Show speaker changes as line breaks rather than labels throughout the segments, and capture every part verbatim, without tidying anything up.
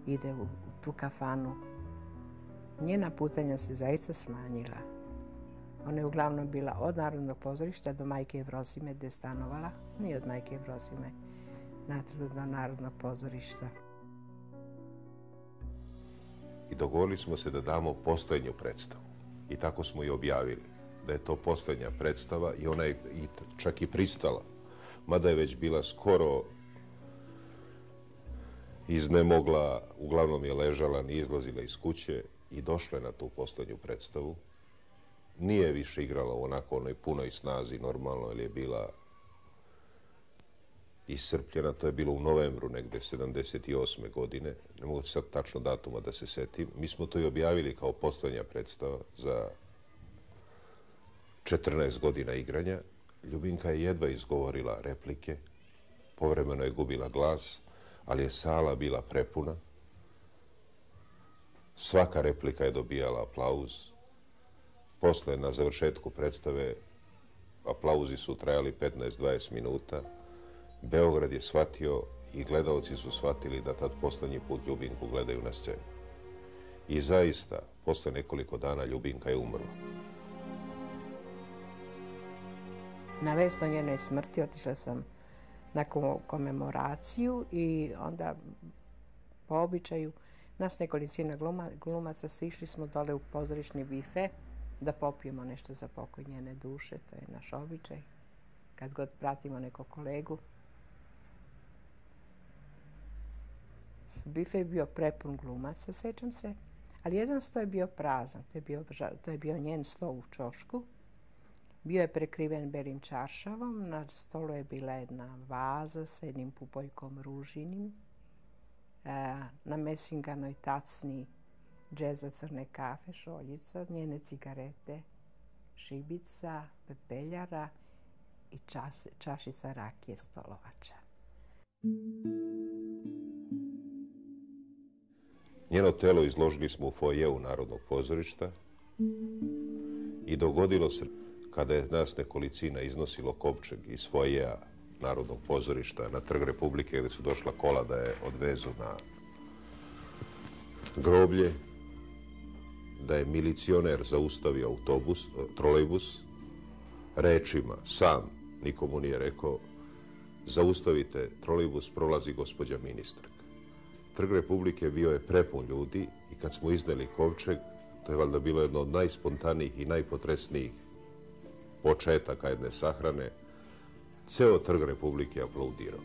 ide u tu kafanu. Njena putanja se zaista smanjila. Ona je uglavnom bila od Narodnog pozorišta do Majke Jevrosime gdje je stanovala. Nije od Majke Jevrosime natrag do Narodnog pozorišta.
I dogovorili smo se da damo posljednju predstavu. I tako smo i objavili da je to posljednja predstava i ona je čak i pristala. Mada je već bila skoro iznemogla, uglavnom je ležala, nije izlazila iz kuće i došla je na tu posljednju predstavu. Nije više igrala u onako onoj punoj snazi normalno, jer je bila iscrpljena. To je bilo u novembru negde sedamdeset osme godine. Ne mogu sad tačno datuma da se setim. Mi smo to i objavili kao posljednja predstava za četrnaest godina igranja. Ljubinka je jedva izgovorila replike, povremeno je gubila glas, ali je sala bila prepuna. Svaka replika je dobijala aplauz. Posle, na završetku predstave, aplauzi su trajali petnaest do dvadeset minuta. Beograd je shvatio i gledaoci su shvatili da tad poslednji put Ljubinku gledaju na sceni. I zaista, posle nekoliko dana Ljubinka je umrla.
Na vest o njenoj smrti otišla sam na komemoraciju i onda po običaju nas nekolicina glumaca sišli smo dole u pozorišni bife da popijemo nešto za pokoj njene duše, to je naš običaj. Kad god pratimo nekog kolegu. Bife je bio prepun glumaca, sećam se, ali jedan sto je bio prazan, to je bio, to je bio njen sto u ćošku. Bio je prekriven belim čaršavom, na stolu je bila jedna vaza sa jednim pupoljkom ružinim, na mesinganoj tacni džezva crne kafe, šoljica, njene cigarete, šibica, pepeljara i čas, čašica rakije stolovača.
Njeno telo izložili smo u foajeu Narodnog pozorišta i dogodilo se kada je nas nekolicina iznosilo kovčeg iz foajeja Narodnog pozorišta na Trg Republike gdje su došla kola da je odvezu na groblje, da je milicioner zaustavio autobus, trolejbus, rečima, sam, nikomu nije rekao, zaustavite, trolejbus prolazi gospođa ministarka. Trg Republike bio je prepun ljudi i kad smo izneli kovčeg, to je valjda bilo jedno od najspontanijih i najpotresnijih početaka jedne sahrane, ceo Trg Republike aplaudirao.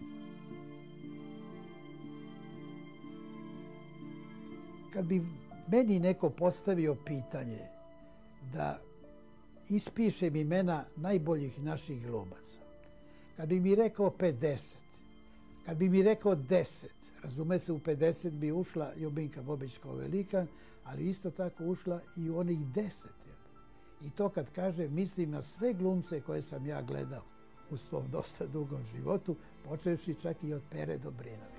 Kad bi meni neko postavio pitanje da ispišem imena najboljih naših glumaca, kad bi mi rekao pedeset, kad bi mi rekao deset, razume se, u pedeset bi ušla Ljubinka Bobić kao velikan, ali isto tako ušla i u onih deset. I to kad kažem, mislim na sve glumce koje sam ja gledao u svom dosta dugom životu, počevši čak i od Pere Dobrinovića.